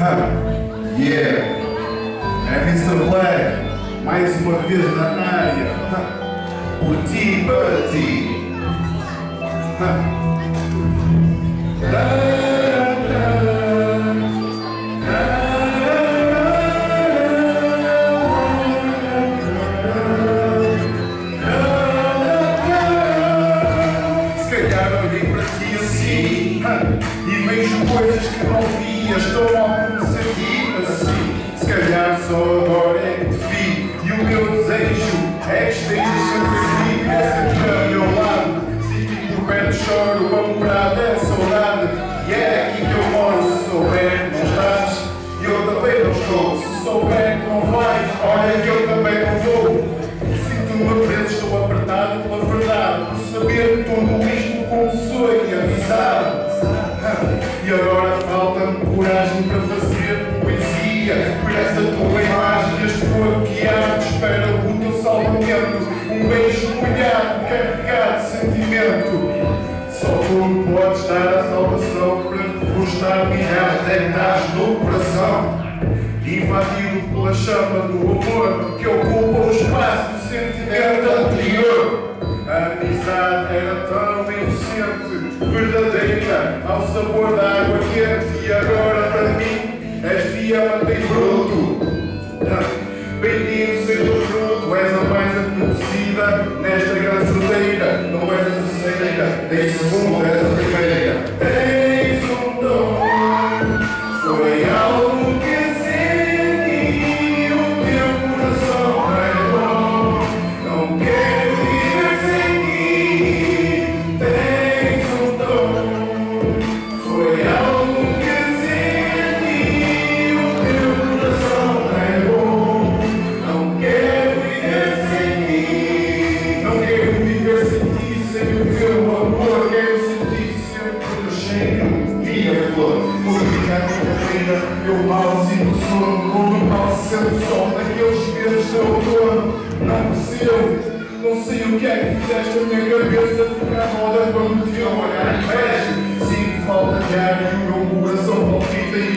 Yeah, é Mr. Black, mais uma vez na área, por ti, para ti. Se calhar olhei para ti assim e vejo coisas que não via, estou mal como sentir assim. Se calhar só agora é que te vi e o meu desejo é que estejas sempre aqui, sempre ao meu lado. Se fico por perto choro, a morada é saudade. E é aqui que eu moro, se souber que não estás, e eu também não estou. Se souber que não vais, olha que eu também não vou. Sinto-me preso, estou apertado pela verdade, por saber tudo isto começou e avisado. E agora falta-me coragem para fazer poesia, por essa tua imagem, este corpo que arde, espera o teu salvamento, um beijo molhado, carregado de sentimento. Só tu podes dar a salvação para refrescar milhares de hectares no coração, invadido pela chama do amor que ocupa o espaço do sentimento anterior. A amizade era tão inocente, verdadeira, ao sabor da água quente, e agora para mim és diamante em bruto. Bendito seja o fruto, és a mais apetecida nesta grande fruteira. Não és a terceira, nem segunda, és a primeira. Tens um dom, foi algo que senti, o teu coração é bom. Não quero viver sem ti. Tens um dom, foi algo que senti, o teu coração é bom. Não quero viver sem ti. Não quero viver sem ti, sem o teu amor. Quero sentir sempre o cheiro, minha flor. Obrigado pela vida, eu mal sinto sono. Como mal sendo sol naqueles meses de outono. Não percebo, não sei o que é que fizeste a minha cabeça ficar roda quando te olhar em vez. Sinto falta de ar e o meu coração palpita e